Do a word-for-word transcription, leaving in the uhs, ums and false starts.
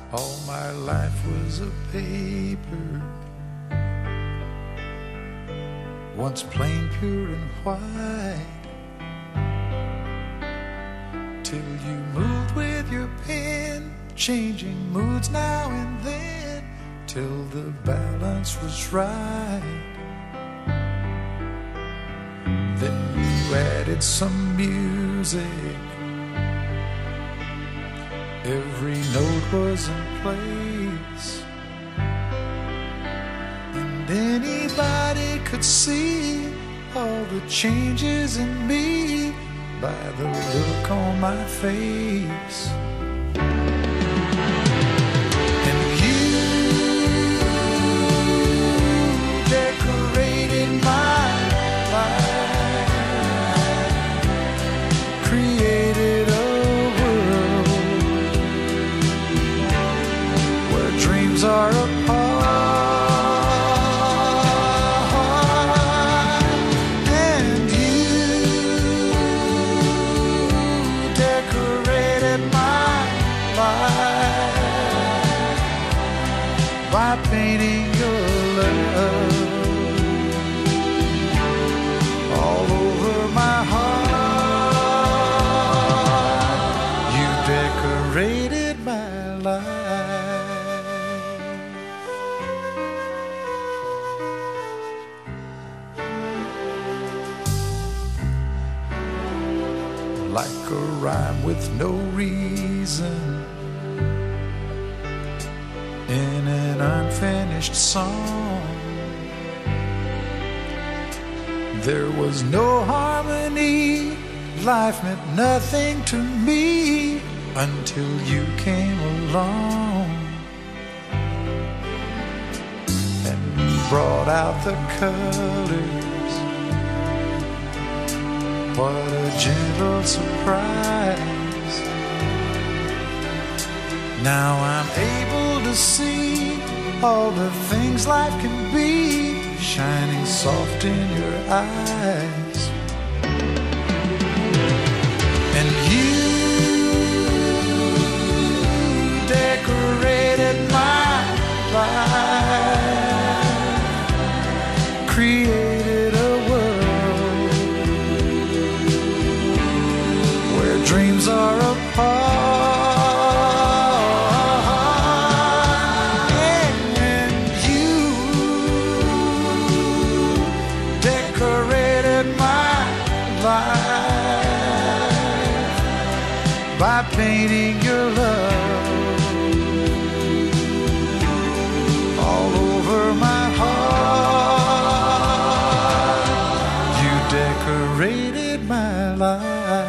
All my life was a paper, once plain, pure and white, till you moved with your pen, changing moods now and then, till the balance was right. Then you added some music, every note was in place, and anybody could see all the changes in me by the look on my face. And you decorated my life, created a dreams are apart, and you decorated my life by painting your love all over my heart. You decorated my life. Like a rhyme with no reason in an unfinished song, there was no harmony, life meant nothing to me until you came along and brought out the colors. What a gentle surprise. Now I'm able to see all the things life can be, shining soft in your eyes. And you decorated my life, created a dreams are apart, and you decorated my life by painting your love all over my heart. You decorated my life.